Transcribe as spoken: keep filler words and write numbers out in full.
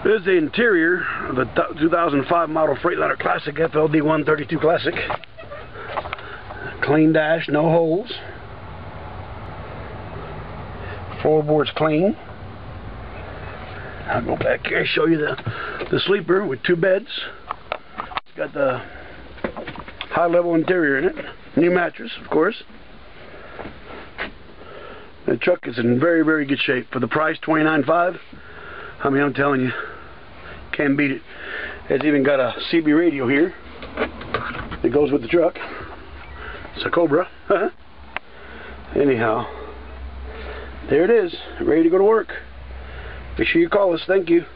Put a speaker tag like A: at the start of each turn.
A: This is the interior of the two thousand five model Freightliner Classic F L D one thirty-two Classic. Clean dash, no holes. Floorboard's clean. I'll go back here and show you the, the sleeper with two beds. It's got the high level interior in it. New mattress, of course. The truck is in very, very good shape. For the price, twenty-nine five. I mean, I'm telling you, can't beat it. It's even got a C B radio here that goes with the truck. It's a Cobra. Anyhow, there it is, ready to go to work. Make sure you call us. Thank you.